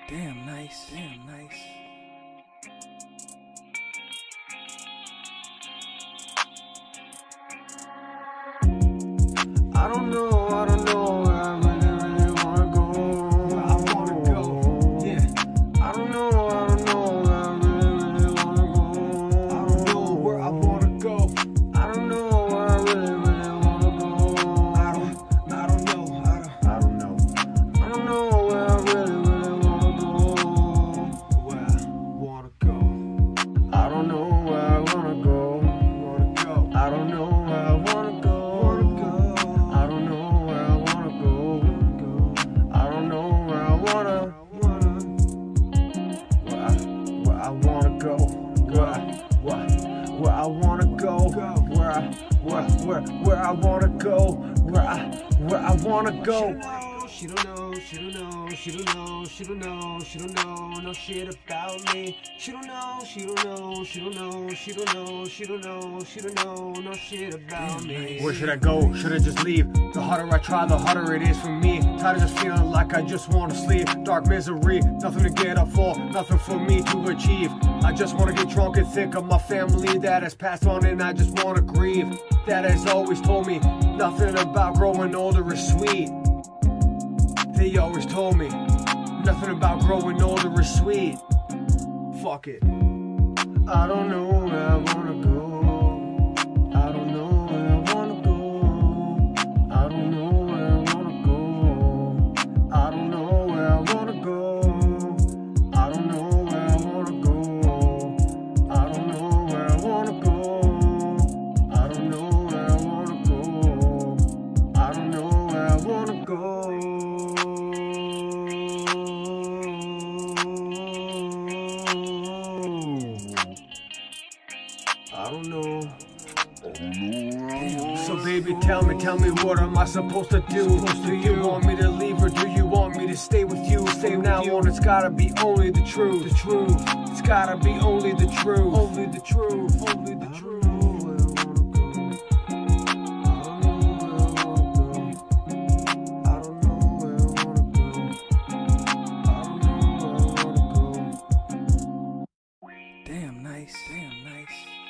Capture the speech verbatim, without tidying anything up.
Damn nice, damn nice. I don't know, I don't know where I really, really wanna go. Where I wanna go, yeah. I don't know, I don't know where I really, really wanna go. I don't know where I wanna go. I don't know where I really, really wanna go. I don't, I don't know, I don't, I don't know. I don't know where I really, really wanna go. Where I wanna go. I don't know where I wanna go. Wanna go. I don't know where I wanna go. I wanna go, where I, where, where I wanna go, where I, where, where, where I wanna go, where I, where I wanna go. She don't know, she don't know, she don't know, she don't know, she don't know, no shit about me. She don't know, she don't know, she don't know, she don't know, she don't know, she don't know, no shit about me. Where should I go? Should I just leave? The harder I try, the harder it is for me. Tired of just feeling like I just wanna sleep. Dark misery, nothing to get up for, nothing for me to achieve. I just wanna get drunk and think of my family that has passed on, and I just wanna grieve. Dad has always told me nothing about growing older is sweet. They always told me nothing about growing older is sweet. Fuck it. I don't know where I wanna go. I don't know where I wanna go. I don't know where I wanna go. I don't know where I wanna go. I don't know where I wanna go. I don't know where I wanna go. I don't know where I wanna go. I don't know where I wanna go. I don't know. So baby, tell me, tell me, what am I supposed to do? Do you want me to leave or do you want me to stay with you? From now on, it's gotta be only the truth. The truth. It's gotta be only the truth. Only the truth. Only the truth. Damn nice, damn nice.